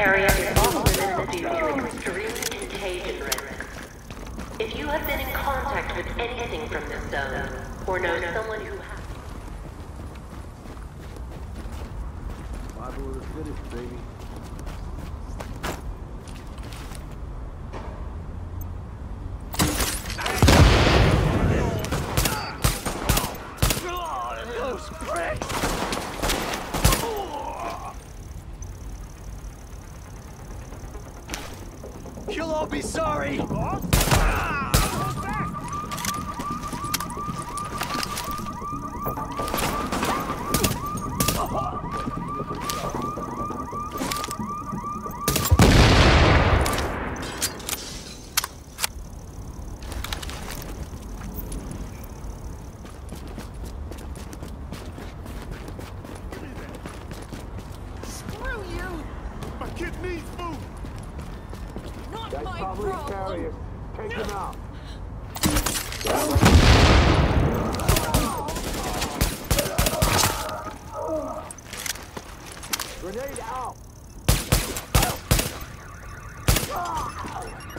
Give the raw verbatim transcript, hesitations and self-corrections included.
area is off limits due to extreme contagion risk. If you have been in contact with anything from this zone, or know someone who has... Bible of the fittest, baby. Those pricks! You'll all be sorry! Take him out. Grenade out.